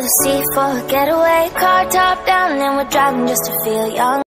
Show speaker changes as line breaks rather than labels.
sea for a getaway. Car top down and we're driving just to feel young.